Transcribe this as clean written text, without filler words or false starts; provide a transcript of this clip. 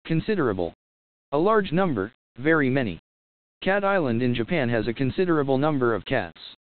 Considerable. A large number, very many. Cat Island in Japan has a considerable number of cats.